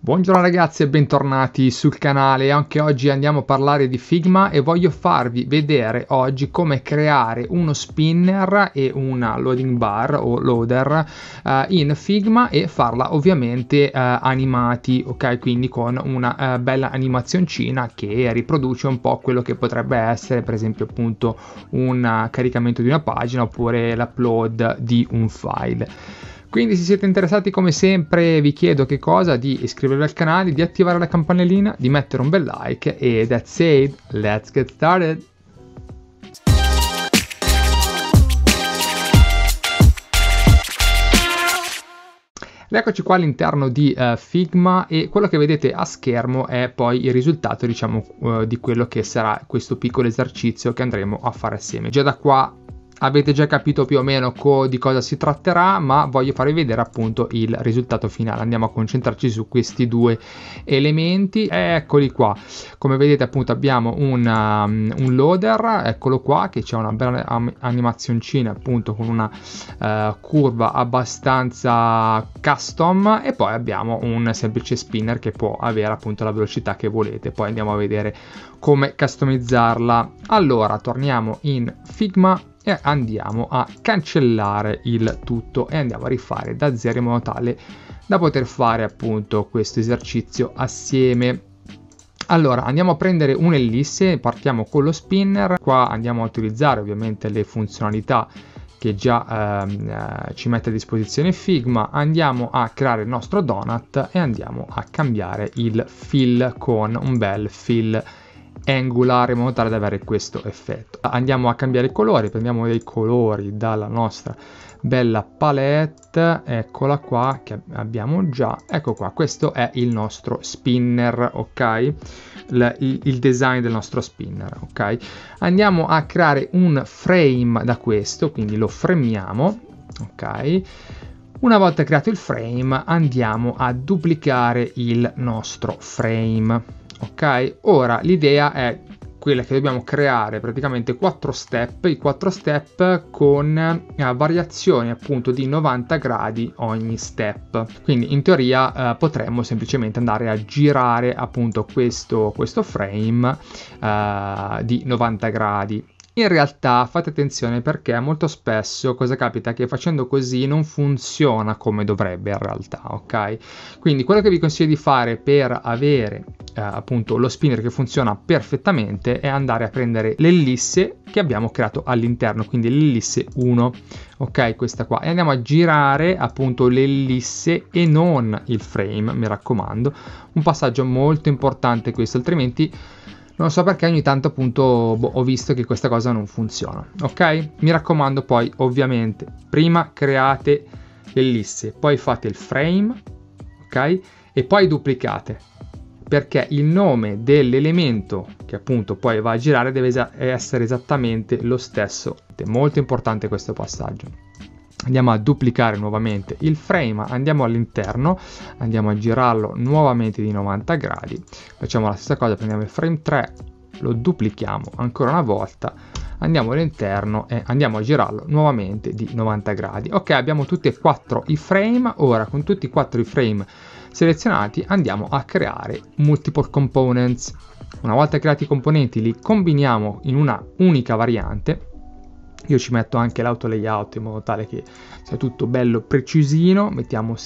Buongiorno ragazzi e bentornati sul canale. Anche oggi andiamo a parlare di Figma e voglio farvi vedere oggi come creare uno spinner e una loading bar o loader in Figma e farla ovviamente animati, ok? Quindi con una bella animazioncina che riproduce un po' quello che potrebbe essere per esempio appunto un caricamento di una pagina oppure l'upload di un file. Quindi se siete interessati come sempre vi chiedo che cosa? Di iscrivervi al canale, di attivare la campanellina, di mettere un bel like e that's it, let's get started! Eccoci qua all'interno di Figma e quello che vedete a schermo è poi il risultato diciamo di quello che sarà questo piccolo esercizio che andremo a fare assieme. Già da qua avete già capito più o meno di cosa si tratterà, ma voglio farvi vedere appunto il risultato finale. Andiamo a concentrarci su questi due elementi. Eccoli qua, come vedete appunto abbiamo un loader, eccolo qua, che c'è una bella animazioncina appunto con una curva abbastanza custom, e poi abbiamo un semplice spinner che può avere appunto la velocità che volete. Poi andiamo a vedere come customizzarla. Allora torniamo in Figma e andiamo a cancellare il tutto e andiamo a rifare da zero in modo tale da poter fare appunto questo esercizio assieme. Allora andiamo a prendere un'ellisse, partiamo con lo spinner. Qua andiamo a utilizzare ovviamente le funzionalità che già ci mette a disposizione Figma. Andiamo a creare il nostro donut e andiamo a cambiare il fill con un bel fill angular in modo tale da avere questo effetto. Andiamo a cambiare i colori, prendiamo dei colori dalla nostra bella palette, eccola qua che abbiamo già, ecco qua, questo è il nostro spinner, ok? Il design del nostro spinner, ok? Andiamo a creare un frame da questo, quindi lo framiamo, ok? Una volta creato il frame andiamo a duplicare il nostro frame. Ok, ora l'idea è quella che dobbiamo creare praticamente 4 step, i 4 step con variazioni appunto di 90 gradi ogni step. Quindi in teoria potremmo semplicemente andare a girare appunto questo frame di 90 gradi. In realtà fate attenzione perché molto spesso cosa capita? Che facendo così non funziona come dovrebbe in realtà, ok? Quindi quello che vi consiglio di fare per avere appunto lo spinner che funziona perfettamente è andare a prendere l'ellisse che abbiamo creato all'interno, quindi l'ellisse 1, ok? Questa qua, e andiamo a girare appunto l'ellisse e non il frame, mi raccomando. Un passaggio molto importante questo, altrimenti non so perché ogni tanto appunto ho visto che questa cosa non funziona, ok? Mi raccomando, poi ovviamente prima create l'ellisse, poi fate il frame, ok? E poi duplicate, perché il nome dell'elemento che appunto poi va a girare deve essere esattamente lo stesso. È molto importante questo passaggio. Andiamo a duplicare nuovamente il frame, andiamo all'interno, andiamo a girarlo nuovamente di 90 gradi, facciamo la stessa cosa, prendiamo il frame 3, lo duplichiamo ancora una volta, andiamo all'interno e andiamo a girarlo nuovamente di 90 gradi. Ok, abbiamo tutti e 4 i frame. Ora con tutti e 4 i frame selezionati andiamo a creare multiple components. Una volta creati i componenti li combiniamo in una unica variante. Io ci metto anche l'auto layout in modo tale che sia tutto bello precisino. Mettiamo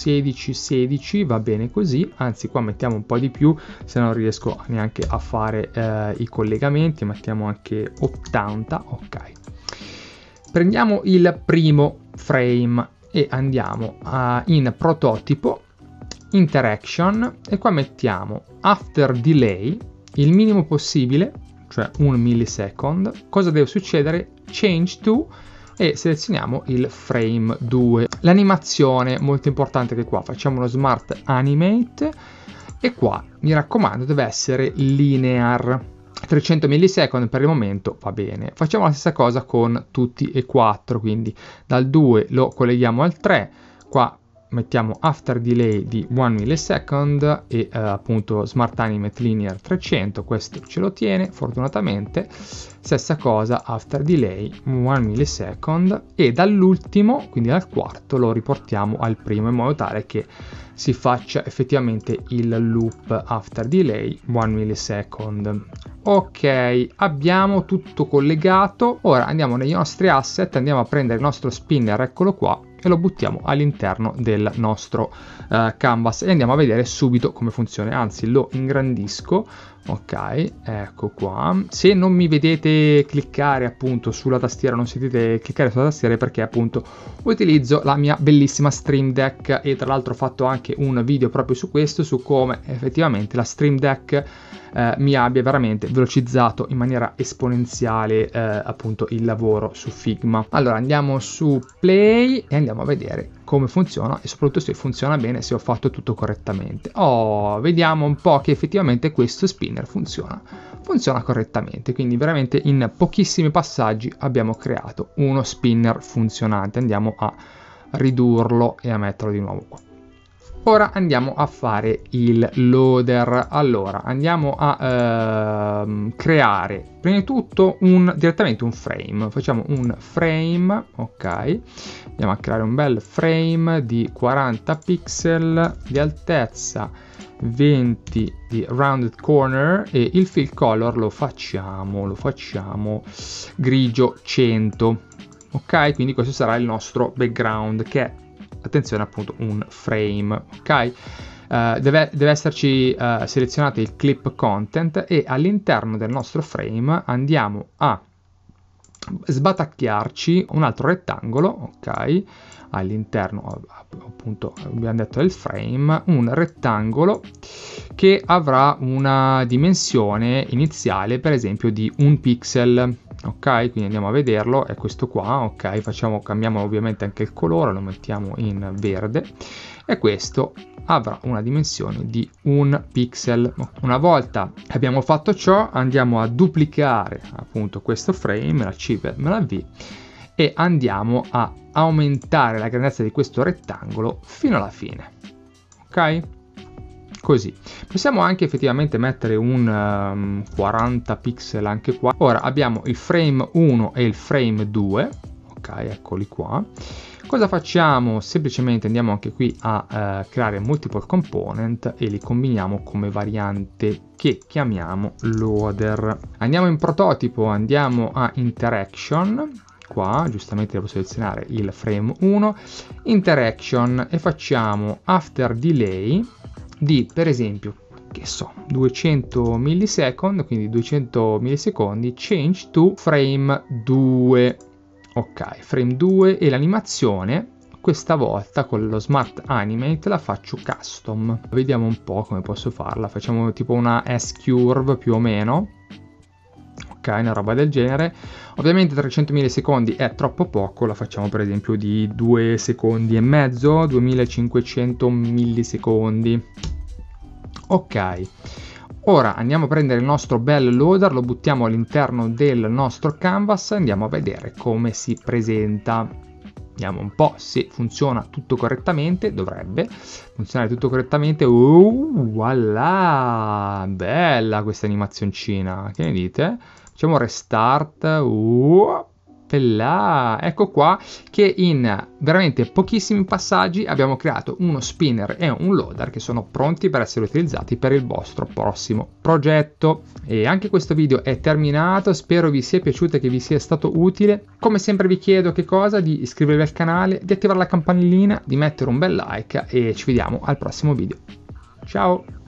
16 va bene così, anzi qua mettiamo un po' di più se non riesco neanche a fare i collegamenti. Mettiamo anche 80, ok. Prendiamo il primo frame e andiamo in prototipo, interaction, e qua mettiamo after delay il minimo possibile, cioè 1 millisecond. Cosa deve succedere? Change to, e selezioniamo il frame 2. L'animazione, molto importante che qua facciamo uno smart animate e qua mi raccomando deve essere linear. 300 millisecond per il momento va bene. Facciamo la stessa cosa con tutti e 4, quindi dal 2 lo colleghiamo al 3, qua mettiamo after delay di 1 millisecond e appunto smart animate linear 300, questo ce lo tiene fortunatamente. Stessa cosa after delay 1 millisecond, e dall'ultimo, quindi dal quarto, lo riportiamo al primo in modo tale che si faccia effettivamente il loop after delay 1 millisecond. Ok, abbiamo tutto collegato. Ora andiamo nei nostri asset, andiamo a prendere il nostro spinner, eccolo qua, e lo buttiamo all'interno del nostro canvas e andiamo a vedere subito come funziona. Anzi, lo ingrandisco. Ok, ecco qua. Se non mi vedete cliccare appunto sulla tastiera, non sentite cliccare sulla tastiera, perché appunto utilizzo la mia bellissima Stream Deck, e tra l'altro ho fatto anche un video proprio su questo, su come effettivamente la Stream Deck mi abbia veramente velocizzato in maniera esponenziale appunto il lavoro su Figma. Allora andiamo su Play e andiamo a vedere come funziona e soprattutto se funziona bene, se ho fatto tutto correttamente. Vediamo un po' che effettivamente questo spinner funziona correttamente, quindi veramente in pochissimi passaggi abbiamo creato uno spinner funzionante. Andiamo a ridurlo e a metterlo di nuovo qua. Ora andiamo a fare il loader. Allora andiamo a creare prima di tutto direttamente un frame. Facciamo un frame, ok, andiamo a creare un bel frame di 40 pixel di altezza, 20 di rounded corner, e il fill color lo facciamo grigio 100. Ok, quindi questo sarà il nostro background, che è, attenzione, appunto un frame. Ok, deve esserci selezionato il clip content, e all'interno del nostro frame andiamo a sbatacchiarci un altro rettangolo. Ok, all'interno appunto abbiamo detto del frame, un rettangolo che avrà una dimensione iniziale per esempio di 1 pixel. Ok, quindi andiamo a vederlo, è questo qua. Ok, cambiamo ovviamente anche il colore, lo mettiamo in verde, e questo avrà una dimensione di 1 pixel. Una volta abbiamo fatto ciò, andiamo a duplicare appunto questo frame, la C e la V, e andiamo a aumentare la grandezza di questo rettangolo fino alla fine. Ok? Così possiamo anche effettivamente mettere un 40 pixel anche qua. Ora abbiamo il frame 1 e il frame 2. Ok, eccoli qua. Cosa facciamo? Semplicemente andiamo anche qui a creare multiple component e li combiniamo come variante che chiamiamo loader. Andiamo in prototipo, andiamo a interaction. Qua giustamente devo selezionare il frame 1, interaction, e facciamo after delay di, per esempio, che so, 200 millisecond, quindi 200 millisecondi, change to frame 2. Ok, frame 2, e l'animazione questa volta con lo Smart Animate la faccio custom. Vediamo un po' come posso farla. Facciamo tipo una S-curve più o meno. Ok, una roba del genere. Ovviamente 300 millisecondi è troppo poco, la facciamo per esempio di 2 secondi e mezzo, 2500 millisecondi. Ok, ora andiamo a prendere il nostro bel loader, lo buttiamo all'interno del nostro canvas e andiamo a vedere come si presenta. Vediamo un po' se funziona tutto correttamente, dovrebbe funzionare tutto correttamente. Voilà, bella questa animazioncina, che ne dite? Facciamo restart. Ecco qua che in veramente pochissimi passaggi abbiamo creato uno spinner e un loader che sono pronti per essere utilizzati per il vostro prossimo progetto. E anche questo video è terminato, spero vi sia piaciuto e che vi sia stato utile. Come sempre vi chiedo che cosa? Di iscrivervi al canale, di attivare la campanellina, di mettere un bel like, e ci vediamo al prossimo video. Ciao!